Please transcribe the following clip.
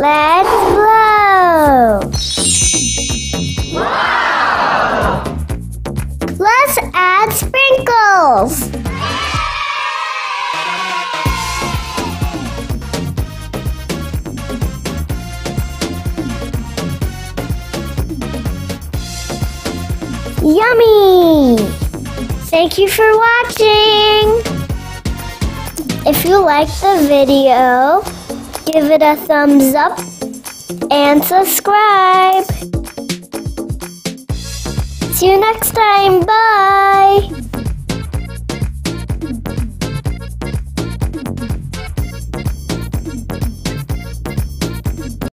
Let's blow! Wow! Let's add sprinkles! Yummy! Thank you for watching! If you liked the video, give it a thumbs up and subscribe. See you next time. Bye!